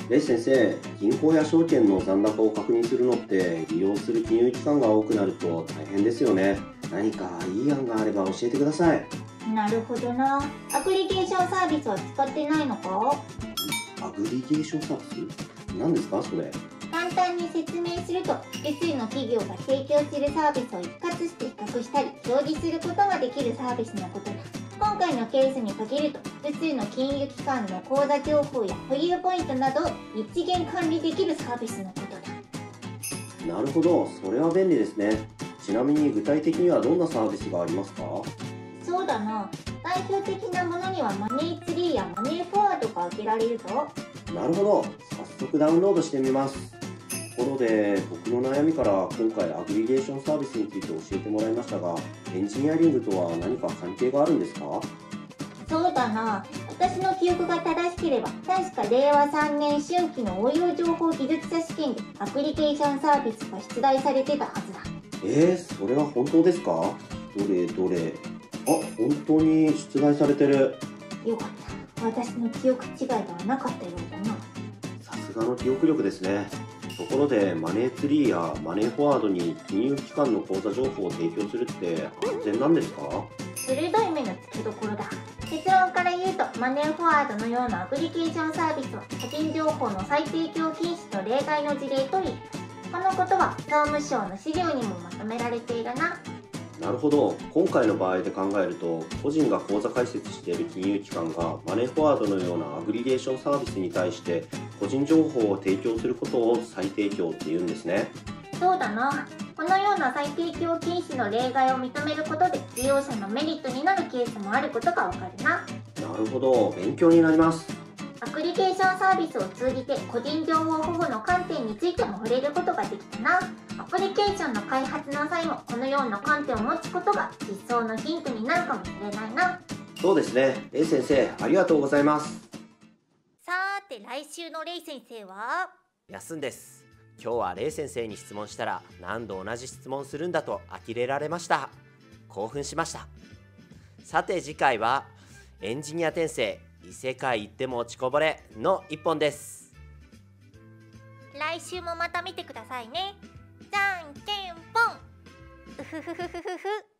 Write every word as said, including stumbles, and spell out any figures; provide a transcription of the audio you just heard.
レイ先生、銀行や証券の残高を確認するのって利用する金融機関が多くなると大変ですよね。何かいい案があれば教えてください。 なるほどな。アプリケーションサービスは使ってないのか？ アグリゲーションサービス？何ですかそれ？ 簡単に説明すると、複数の企業が提供するサービスを一括して比較したり表示することができるサービスのことだ。今回のケースに限ると、複数の金融機関の口座情報や保有ポイントなどを一元管理できるサービスのことだ。 なるほど、それは便利ですね。ちなみに具体的にはどんなサービスがありますか？ そうだな。代表的なものにはマネーツリーやマネーフォワードが挙げられるぞ。 なるほど、早速ダウンロードしてみます。ところで、僕の悩みから今回アグリゲーションサービスについて教えてもらいましたが、エンジニアリングとは何か関係があるんですか？ そうだな。私の記憶が正しければ、確かれいわさんねん春季の応用情報技術者試験でアプリケーションサービスが出題されてたはずだ。 えー、それは本当ですか？どれどれ。あ、本当に出題されてる。 よかった。私の記憶違いではなかったようだな。 さすがの記憶力ですね。ところで、マネーツリーやマネーフォワードに金融機関の口座情報を提供するって安全なんですか？ 鋭い目の付けどころだ。結論から言うと、マネーフォワードのようなアプリケーションサービスは個人情報の再提供禁止の例外の事例といえる。このことは総務省の資料にもまとめられているな。 なるほど。今回の場合で考えると、個人が口座開設している金融機関がマネーフォワードのようなアグリゲーションサービスに対して個人情報を提供することを再提供っていうんですね。 そうだな。このような再提供禁止の例外を認めることで利用者のメリットになるケースもあることがわかるな。 なるほど。勉強になります。 アプリケーションサービスを通じて個人情報保護の観点についても触れることができたな。アプリケーションの開発の際もこのような観点を持つことが実装のヒントになるかもしれないな。 そうですね。レイ先生、ありがとうございます。 さーて、来週のレイ先生は休んです。今日はレイ先生に質問したら何度同じ質問するんだと呆れられました。興奮しました。さて次回はエンジニア転生異世界行っても落ちこぼれの一本です。 来週もまた見てくださいね。じゃんけんぽん。うふふふふふふ。